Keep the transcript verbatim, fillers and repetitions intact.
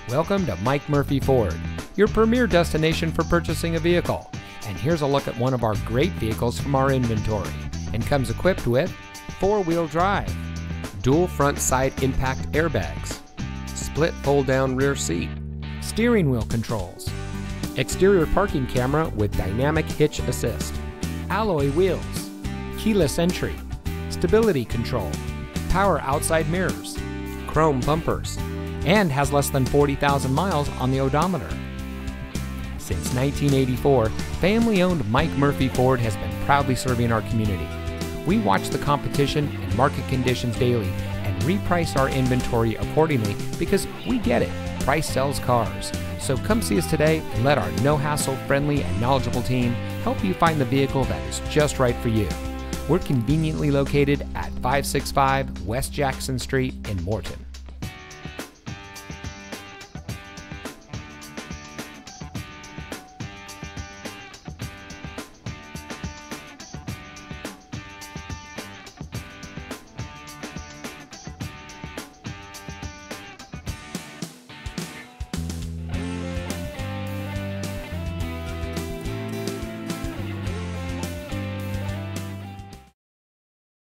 Welcome to Mike Murphy Ford, your premier destination for purchasing a vehicle. And here's a look at one of our great vehicles from our inventory, and comes equipped with four-wheel drive, dual front side impact airbags, split fold-down rear seat, steering wheel controls, exterior parking camera with dynamic hitch assist, alloy wheels, keyless entry, stability control, power outside mirrors, chrome bumpers, and has less than forty thousand miles on the odometer. Since nineteen eighty-four, family-owned Mike Murphy Ford has been proudly serving our community. We watch the competition and market conditions daily and reprice our inventory accordingly because we get it. Price sells cars. So come see us today and let our no-hassle, friendly, and knowledgeable team help you find the vehicle that is just right for you. We're conveniently located at five sixty-five West Jackson Street in Morton.